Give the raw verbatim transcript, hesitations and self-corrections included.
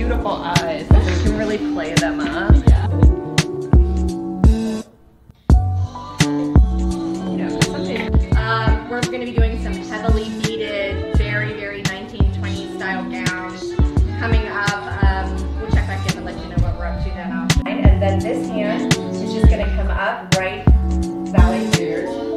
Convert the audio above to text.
beautiful eyes. So we can really play them up. Yeah. Um, we're going to be doing some heavily beaded, very, very nineteen twenties style gowns coming up. Um, we'll check back in and let you know what we're up to then. And then this hand is just going to come up right, ballet figures.